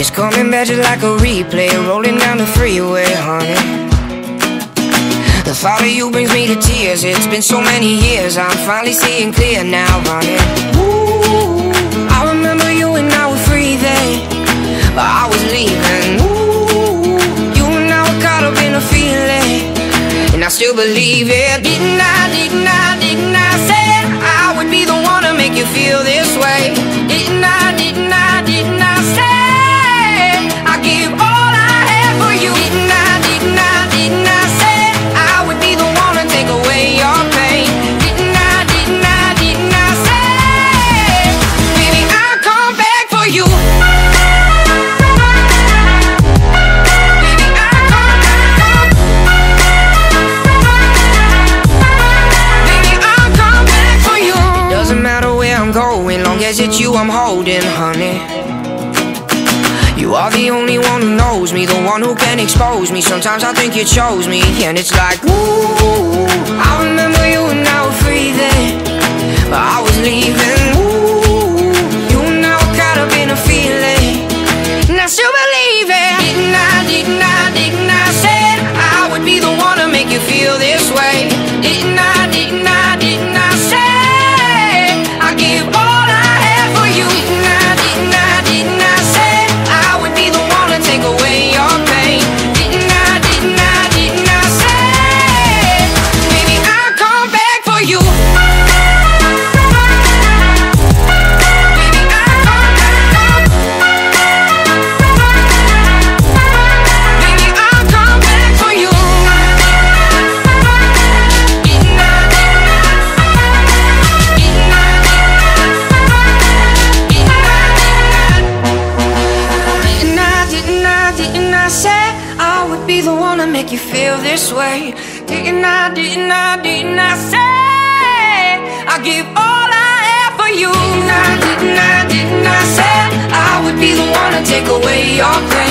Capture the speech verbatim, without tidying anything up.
It's coming back just like a replay, rolling down the freeway, honey. The thought of you brings me to tears. It's been so many years, I'm finally seeing clear now, honey. Ooh, I remember you and I were free then, but I was leaving. Ooh, you and I were caught up in a feeling, and I still believe it. Didn't I, didn't I, didn't I say I would be the one to make you feel this way? Didn't I, didn't I, didn't I say I give all I have for you? Didn't I, didn't I, didn't I say I would be the one to take away your pain? Didn't I, didn't I, didn't I say, baby, I'll come back for you. Baby, I'll come back. Baby, I'll come back for you. Doesn't matter where I'm going, long as it's you I'm holding, honey. You are the only one who knows me, the one who can expose me. Sometimes I think you chose me, and it's like, ooh, I remember you and I were free then, but I was leaving. Ooh, you and I were caught up in a feeling, and I still believe it. Didn't I, didn't I, didn't I say I would be the one to make you feel this way? Didn't I, didn't I, didn't I say I give all I have for you? Didn't I, didn't I, didn't I say take away your pain? Didn't I, didn't I, didn't I say, baby, I'll come back for you. Baby, I'll come back. Baby, I'll come back for you. Didn't I, didn't I, didn't I, didn't I, didn't I say I would be the one to make you feel this way? Didn't I, didn't I, didn't I say I give all I have for you? Didn't I, didn't I, didn't I say I would be the one to take away your pain?